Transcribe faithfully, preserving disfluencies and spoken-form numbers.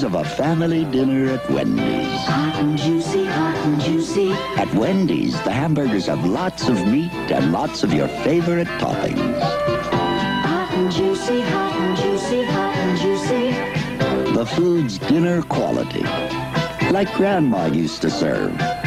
joys of a family dinner at Wendy's. Hot and juicy, hot and juicy. At Wendy's, the hamburgers have lots of meat and lots of your favorite toppings. Hot and juicy, hot and juicy, hot and juicy. The food's dinner quality, like Grandma used to serve.